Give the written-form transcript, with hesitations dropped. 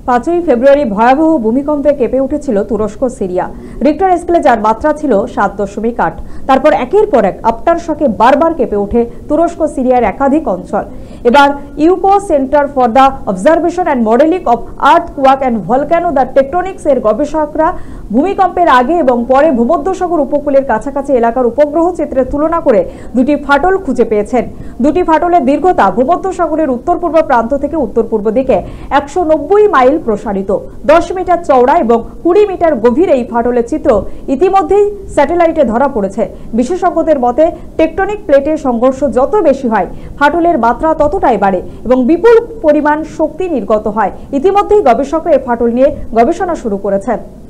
5ই ফেব্রুয়ারি ভয়াবহ ভূমিকম্পে কেঁপে উঠেছিল তুরস্ক সিরিয়া। রিক্টার স্কেলে যার মাত্রা ছিল 7.8। তারপর একের পর এক আফটার শকে বারবার কেঁপে ওঠে তুরস্ক সিরিয়ার একাধিক অঞ্চল। এবার ইউকো centre for the observation and modelling of earthquake and volcano the tectonics এর গবেষকরা ভূমিকম্পের আগে এবং পরে ভূমধ্যসাগর উপকূলের কাছাকাছি এলাকার উপগ্রহ চিত্রের তুলনা করে দুটি ফাটল খুঁজে পেয়েছেন। দুটি ফাটলের দীর্ঘতা ভূমধ্যসাগরের উত্তর পূর্ব প্রান্ত থেকে উত্তর পূর্ব দিকে 190 মাইল প্রসারিত। 10 মিটার চওড়া এবং 20 মিটার গভীর এই ফাটলের চিত্র ইতিমধ্যেই স্যাটেলাইটে ধরা পড়েছে। বিশেষজ্ঞদের মতে টেকটনিক প্লেটের সংঘর্ষ যত বেশি হয় ফাটলের মাত্রা ততটাই বাড়ে এবং বিপুল পরিমাণ শক্তি নির্গত হয়। ইতিমধ্যেই গবেষকরা এই ফাটল নিয়ে গবেষণা শুরু করেছেন।